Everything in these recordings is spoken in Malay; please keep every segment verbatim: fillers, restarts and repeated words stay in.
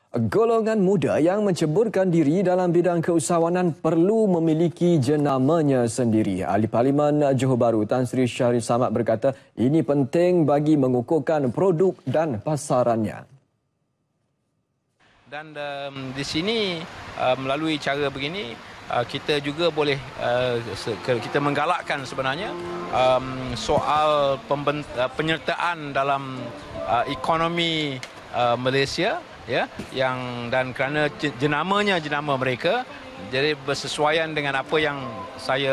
Golongan muda yang menceburkan diri dalam bidang keusahawanan perlu memiliki jenamanya sendiri. Ahli Parlimen Johor Bahru Tan Sri Shahri Samad berkata ini penting bagi mengukuhkan produk dan pasarannya. Dan um, di sini uh, melalui cara begini uh, kita juga boleh uh, kita menggalakkan sebenarnya um, soal pembent- uh, penyertaan dalam uh, ekonomi uh, Malaysia, ya, yang dan kerana jenamanya jenama mereka, jadi bersesuaian dengan apa yang saya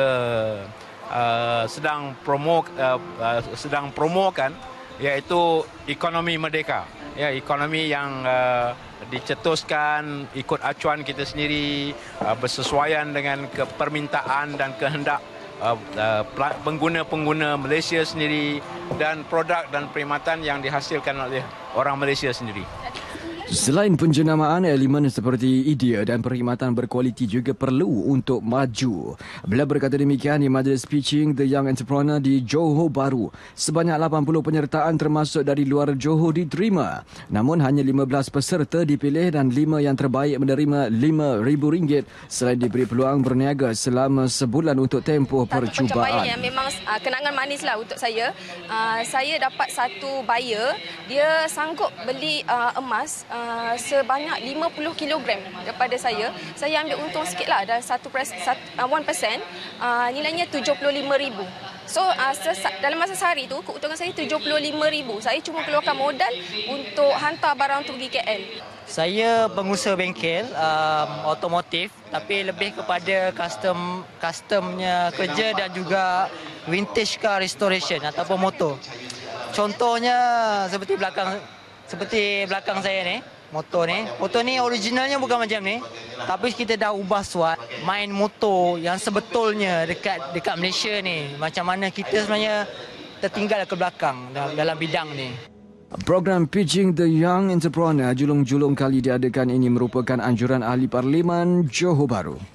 uh, sedang promo uh, uh, sedang promokan, iaitu ekonomi merdeka, ya, ekonomi yang uh, dicetuskan ikut acuan kita sendiri, uh, bersesuaian dengan ke permintaan dan kehendak uh, uh, pengguna-pengguna Malaysia sendiri dan produk dan perkhidmatan yang dihasilkan oleh orang Malaysia sendiri. Selain penjenamaan, elemen seperti idea dan perkhidmatan berkualiti juga perlu untuk maju. Beliau berkata demikian di Majlis Pitching The Young Entrepreneur di Johor Bahru. Sebanyak lapan puluh penyertaan termasuk dari luar Johor diterima. Namun hanya lima belas peserta dipilih dan lima yang terbaik menerima lima ribu ringgit selain diberi peluang berniaga selama sebulan untuk tempoh percubaan. Satu pencapaian yang memang uh, kenangan manislah untuk saya. Uh, saya dapat satu buyer, dia sanggup beli uh, emas Uh, sebanyak lima puluh kilogram daripada saya. Saya ambil untung sikitlah, dan satu peratus, satu peratus uh, nilainya tujuh puluh lima ribu. So uh, dalam masa sehari tu keuntungan saya tujuh puluh lima ribu. Saya cuma keluarkan modal untuk hantar barang untuk pergi K L. Saya pengusaha bengkel um, otomotif, tapi lebih kepada custom customnya kerja dan juga vintage car restoration ataupun motor. Contohnya seperti belakang Seperti belakang saya ni, motor ni. Motor ni originalnya bukan macam ni. Tapi kita dah ubah suat. Main motor yang sebetulnya dekat dekat Malaysia ni. Macam mana kita sebenarnya tertinggal ke belakang dalam bidang ni. Program Pitching The Young Entrepreneur julung-julung kali diadakan ini merupakan anjuran Ahli Parlimen Johor Bahru.